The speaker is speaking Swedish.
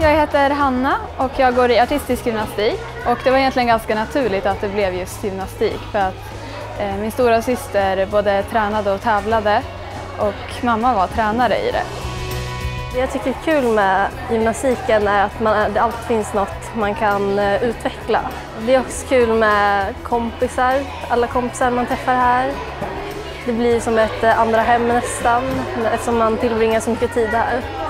Jag heter Hanna och jag går i artistisk gymnastik. Och det var egentligen ganska naturligt att det blev just gymnastik för att min stora syster både tränade och tävlade och mamma var tränare i det. Det jag tycker är kul med gymnastiken är att det alltid finns något man kan utveckla. Det är också kul med kompisar, alla kompisar man träffar här. Det blir som ett andra hem nästan eftersom man tillbringar så mycket tid här.